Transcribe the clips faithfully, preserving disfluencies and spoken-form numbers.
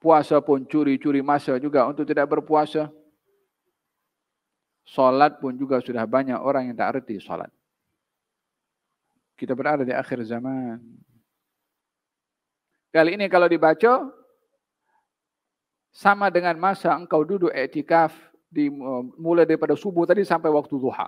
Puasa pun curi-curi masa juga untuk tidak berpuasa. Salat pun juga sudah banyak orang yang tak erti salat. Kita berada di akhir zaman. Kali ini kalau dibaca, sama dengan masa engkau duduk iktikaf di, mulai daripada subuh tadi sampai waktu duha.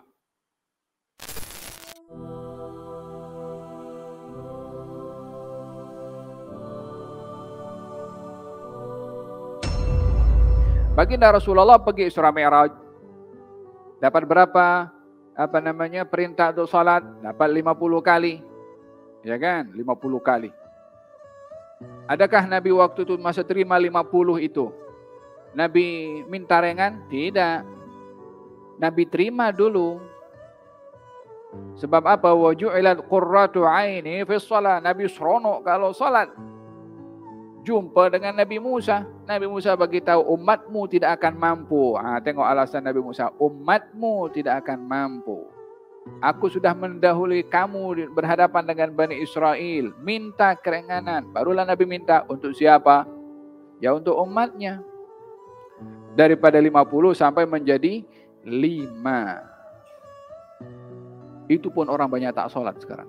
Baginda Rasulullah pergi Isra Mi'raj. Dapat berapa apa namanya perintah untuk salat? Dapat lima puluh kali. Ya kan? lima puluh kali. Adakah Nabi waktu itu masa terima lima puluh itu? Nabi minta ringan? Tidak. Nabi terima dulu. Sebab apa? Wa ju'ilat qurratu aini fi shalah. Nabi seronok kalau salat. Jumpa dengan Nabi Musa. Nabi Musa bagi tahu umatmu tidak akan mampu. Ha, tengok alasan Nabi Musa. Umatmu tidak akan mampu. Aku sudah mendahului kamu berhadapan dengan Bani Israel. Minta keringanan. Barulah Nabi minta untuk siapa? Ya untuk umatnya. Daripada lima puluh sampai menjadi lima. Itu pun orang banyak tak solat sekarang.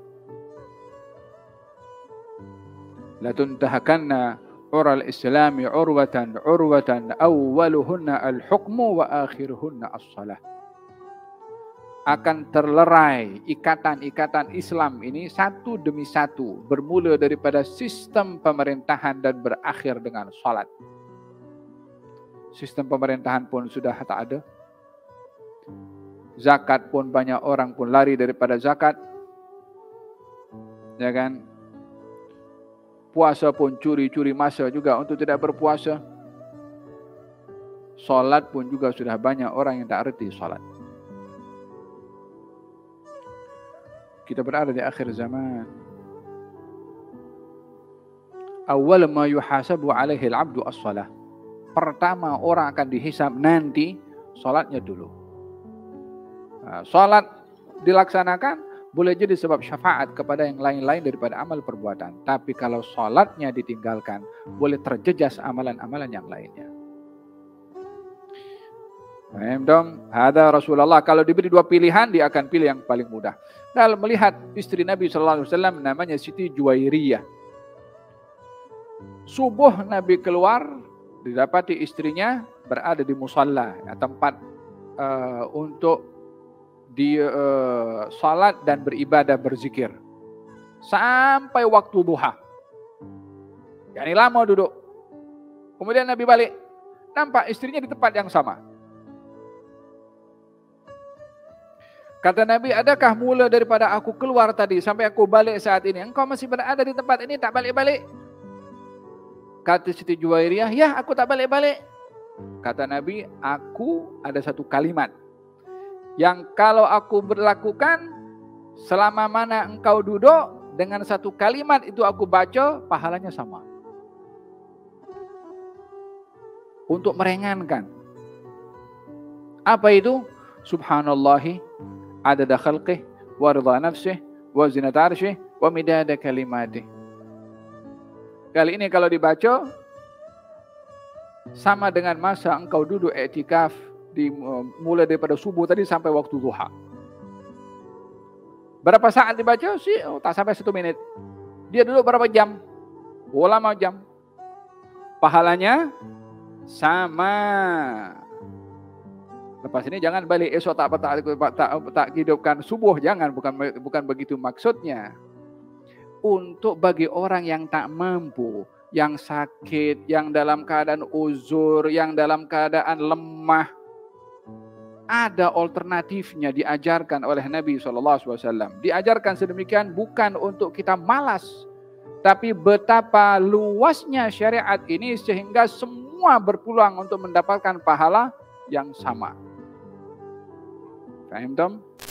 La tuntahakanna ural islami urwatan urwatan awwaluhunna al-hukmu wa akhiruhunna as-salah. Akan terlerai ikatan-ikatan Islam ini satu demi satu, bermula daripada sistem pemerintahan dan berakhir dengan salat. Sistem pemerintahan pun sudah tak ada. Zakat pun banyak orang pun lari daripada zakat. Ya kan? Puasa pun curi-curi masa juga untuk tidak berpuasa. Salat pun juga sudah banyak orang yang tak erti salat. Kita berada di akhir zaman. Awal ma yuhasabu alaihi al-'abdu as-salah. Pertama orang akan dihisab nanti salatnya dulu. Nah, salat dilaksanakan boleh jadi sebab syafaat kepada yang lain-lain daripada amal perbuatan. Tapi kalau salatnya ditinggalkan, boleh terjejas amalan-amalan yang lainnya. Paham dong? Ada Rasulullah kalau diberi dua pilihan, dia akan pilih yang paling mudah. Kalau melihat istri Nabi Sallallahu Alaihi Wasallam namanya Siti Juwairiyah. Subuh Nabi keluar, didapati istrinya berada di musalla, ya, tempat uh, untuk di uh, salat dan beribadah berzikir sampai waktu duha. Yani lama duduk. Kemudian Nabi balik, nampak istrinya di tempat yang sama. Kata Nabi, adakah mula daripada aku keluar tadi sampai aku balik saat ini, engkau masih berada di tempat ini tak balik-balik? Kata Siti Juwairiyah, ya aku tak balik-balik. Kata Nabi, aku ada satu kalimat yang kalau aku berlakukan selama mana engkau duduk, dengan satu kalimat itu aku baca, pahalanya sama. Untuk meringankan. Apa itu? Subhanallahi adada khalqih wa ridha nafsih wa zinata arsyih wa midada kalimatih. Kali ini kalau dibaca sama dengan masa engkau duduk iktikaf di, mulai daripada subuh tadi sampai waktu duha. Berapa saat dibaca sih? Oh, tak sampai satu menit. Dia duduk berapa jam? Oh, lama jam. Pahalanya sama. Lepas ini jangan balik esok tak tak tak, tak, tak hidupkan subuh, jangan, bukan bukan begitu maksudnya. Untuk bagi orang yang tak mampu, yang sakit, yang dalam keadaan uzur, yang dalam keadaan lemah, ada alternatifnya diajarkan oleh Nabi shallallahu alaihi wasallam. Diajarkan sedemikian bukan untuk kita malas, tapi betapa luasnya syariat ini sehingga semua berpeluang untuk mendapatkan pahala yang sama. Faham, Tom?